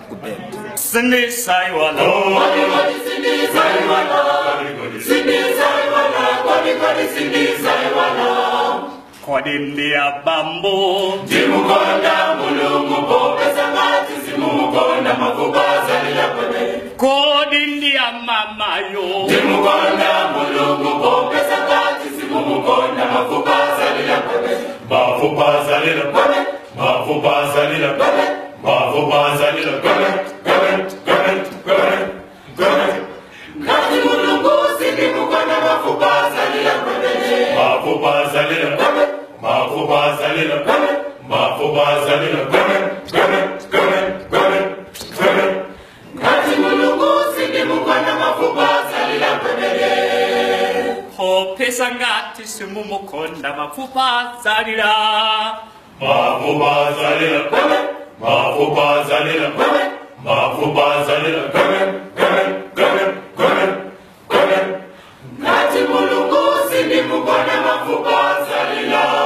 kubend. Sini saiwala. Sini saiwala. Sini saiwala. Sini saiwala. Kodindia bambo. Jimukonda mulungu pope sangati simukonda mafubaza lila kwebe. Kodindia mama yo. Jimukonda mulungu pope sangati simukonda mafubaza lila kwebe. Mafubaza lila kwebe. Mafubaza lila kwebe. Mafubaza lila kwebe. Kati mulungu simukonda mafubaza lila kwebe. Mafubaza lila kwebe. Mafubaza lila kwebe. Mafubaza lila kwebe. Kati mulungu simukonda mafubaza lila kwebe. Pope sangati simukonda mafubaza lila. Mafubaza lila kwebe. Mafubaza lila kwebe. Mafubaza lila kwebe. Kati mulungu simukonda mafubaza lila.